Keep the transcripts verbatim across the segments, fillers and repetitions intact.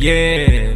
yeah.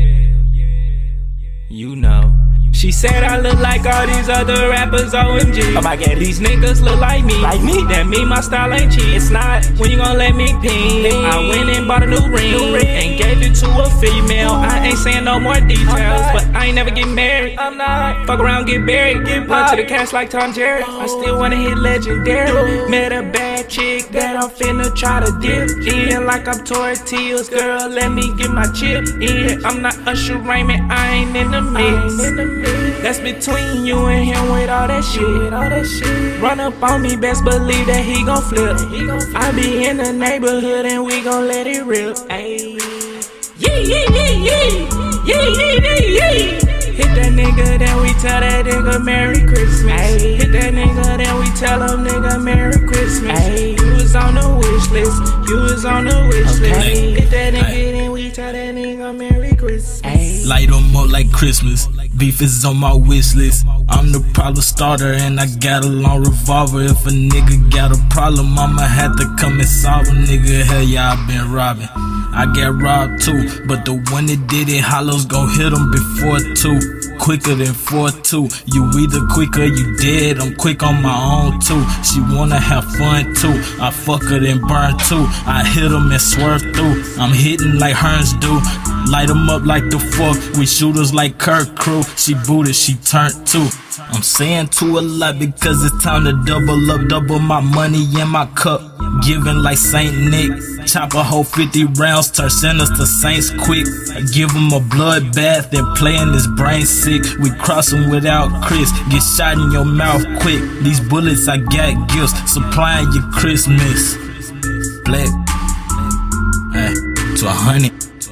You know. She said I look like all these other rappers, O M G. Oh my God, these niggas look like me. Like me? That mean my style ain't cheap. It's not. When you gon' let me ping? I went and bought a new ring, new ring and gave it to a female. I ain't saying no more details, but I ain't never get married. I'm not. Fuck around, get buried. Get put to the cash like Tom Jerry. I still wanna hit legendary. Met a bad chick that I'm finna try to dip in like I'm tortillas. Girl, let me get my chip in. I'm not Usher Raymond, I ain't in the mix. That's between you and him with all that shit. All that shit. Run up on me, best believe that he gon' flip. I be in the neighborhood and we gon' let it rip. Ayy. Yeah, yeah, yeah, yeah. Yeah, yeah, yeah, yeah. Hit that nigga, then we tell that nigga Merry Christmas. Ayy. Hit that nigga, then we tell him nigga Merry Christmas. Ayy. You was on the wish list. You was on the wish list. Ayy. Hit that nigga, then we tell that nigga Merry Christmas. Ayy. Light 'em up like Christmas. Beef is on my wish list. I'm the problem starter and I got a long revolver. If a nigga got a problem, I'ma have to come and solve him. Nigga, hell yeah, I been robbing. I got robbed too, but the one that did it, Hollows gon' hit him before two. Quicker than four two. You either quick or you dead. I'm quick on my own too. She wanna have fun too. I fuck her then burn too. I hit him and swerve through. I'm hitting like Hearns do. Light 'em up like the fuck. We shooters like Kirk Crew. She booted, she turned too. I'm saying too a lot because it's time to double up, double my money in my cup. Giving like Saint Nick. Chop a whole fifty rounds, turn sinners to saints quick. I give him a bloodbath and playing his brain sick. We cross him without Chris, get shot in your mouth quick. These bullets I got gifts, supplying your Christmas. Black, hey, to a hundred,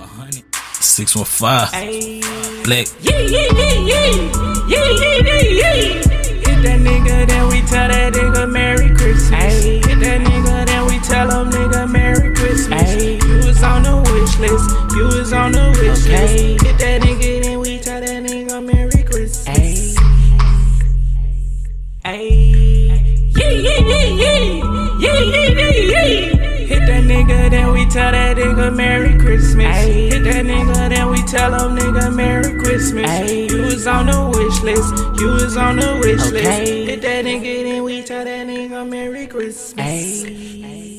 six one five, Black. Yeah, yeah, yeah, yeah, yeah, yeah, yeah, yeah. Hit that nigga, then we tell that nigga Merry Christmas. Ay. Hit that nigga, then we tell him nigga Merry Christmas. Ay. You was on the wish list, you was on the wish okay. list. Hit that nigga, then we tell that nigga Merry Christmas. Ay. Ay. Yeah, yeah, yeah, yeah, yeah, yeah, yeah, yeah. Hit that nigga, then we tell that nigga Merry Christmas. Ay. Hit that nigga, then we tell him nigga Merry Christmas. Ay. You was on the wish list, you was on the wish okay. list. Hit that nigga, then we tell that nigga Merry Christmas. Ay.